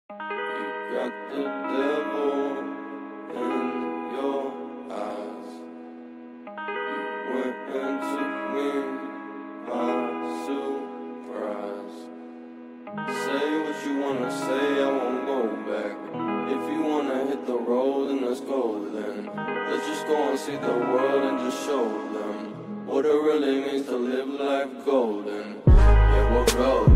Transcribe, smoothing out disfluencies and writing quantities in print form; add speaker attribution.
Speaker 1: You got the devil in your eyes. You went and took me by surprise. Say what you wanna say, I won't go back. If you wanna hit the road, then let's go then. Let's just go and see the world and just show them what it really means to live life golden. Yeah, we'll go.